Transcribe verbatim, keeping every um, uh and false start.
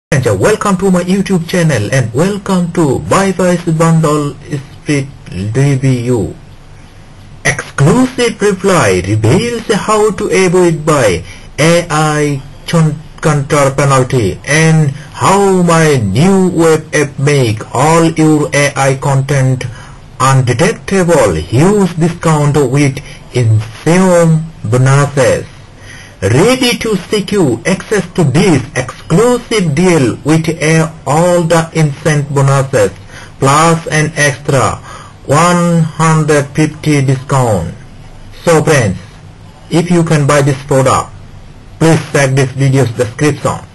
Welcome to my YouTube channel and welcome to ByPaiss bundle split review. Exclusive reply reveals how to avoid by A I counter penalty and how my new web app make all your A I content undetectable. Huge discount with insane bonuses. Ready to secure access to this exclusive deal with uh, all the instant bonuses plus an extra one hundred fifty discount. So friends, if you can buy this product, please check this video's description.